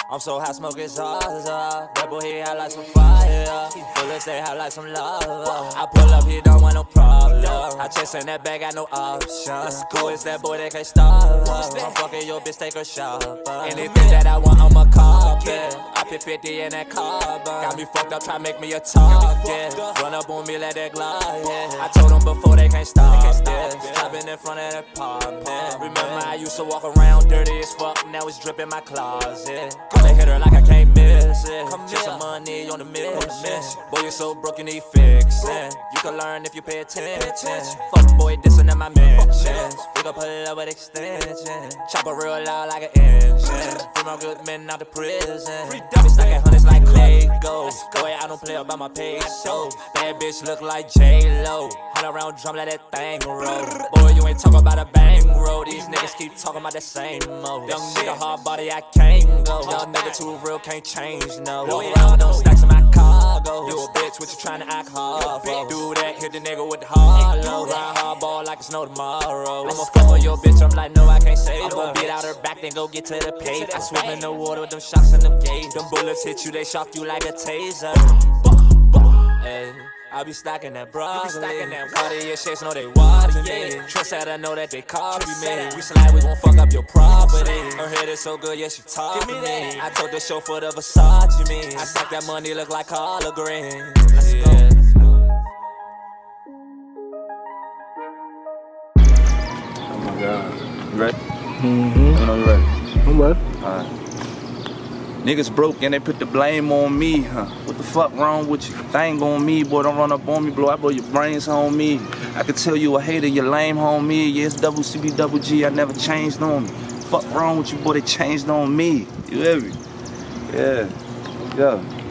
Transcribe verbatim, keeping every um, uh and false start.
I'm so hot, smoking Zaza. That boy, he hot like some fire. Bullets, they hot like some lava. I pull up, he don't want no problem. I chase in that bag, got no options. Who is that boy that can't stop? I'm fucking your bitch, take a shot. Anything that I want, I'ma cop it. I put fifty in that carbon. Got me fucked up, try to make me a target. Run up on me, let that glide. I told them before they can't stop this. Driving in front of that apartment. Remember I used to walk around dirty as fuck. Now it's dripping my closet. They hit her like I can't miss it. Just some money on the mission. Boy, you so broke, you need fixing. You can learn if you pay attention. Fuck boy, dissing in my mentions. We gon' pull it up with extension. Chop it real loud like an engine. Free my good men out of prison. I be stacking hundreds like Lego. Boy, I don't play about my peso. Bad bitch look like J-Lo. Hunt around drum like that thing roll. Boy, you ain't talking about a bang roll. These niggas keep talking about the same mode. Young nigga, hard body, I can't go. Young nigga too real, can't change, no. Walk around them stacks in my cargo. You a bitch, what you trying to act hard for? Do that, hit the nigga with the hard low. Ride hard ball like it's no tomorrow. I'ma fuck on your bitch, I'm like, no, I can't save her. I'm gon' beat out her back, then go get to the page. I swim in the water with them shocks in them gates. Them bullets hit you, they shock you like a taser. Hey, I be stacking that broccoli. Cartier shades know they watching me. Trendsetter know that they copy me. We slide, we gon' fuck up your property. Her head is so good, yeah, she talk to me. I told the chauffeur the Versace me. I stack that money, look like collard greens. Let's go. Oh my God. You ready? Mm-hmm. Let me know you ready. I'm ready. Alright. Niggas broke and they put the blame on me, huh? What the fuck wrong with you? Thing on me, boy, don't run up on me, blow. I blow your brains on me. I could tell you a hater, you lame on me. Yeah, it's double C B double G, I never changed on me. Fuck wrong with you, boy, they changed on me. You hear me? Yeah, yeah.